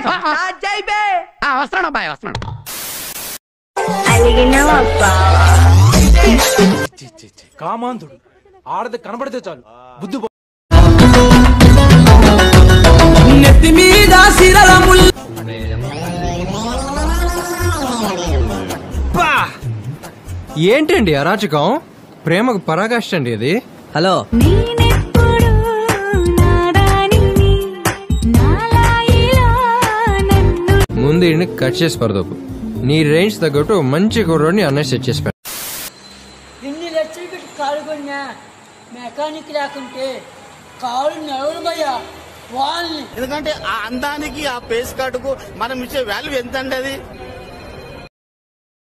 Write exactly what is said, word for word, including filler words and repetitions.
వస్తున్నాను అబ్బాయి వస్తున్నాను. కామాంధుడు ఆడది కనబడితే చాలు బుద్ధి నెత్తి మీద సిరల ముళ్ళు. ఏంటండి అరాచకం? ప్రేమకు పరాకాష్ట అండి అది. హలో, ముందు కట్ చేసి పరదోపు. నీ రేంజ్ తగ్గట్టు మంచి కుర్రోడిని అన్నయ్య సెట్ చేసి పెట్ట. ఎన్ని లక్షలు పెట్టి కారు కొన్నా మెకానిక్ లేకుంటే కారు నడవడమయ్యా వాళ్ళని. ఎందుకంటే ఆ అందానికి ఆ పేస్ కార్డుకు మనం ఇచ్చే వాల్యూ ఎంత అండి అది.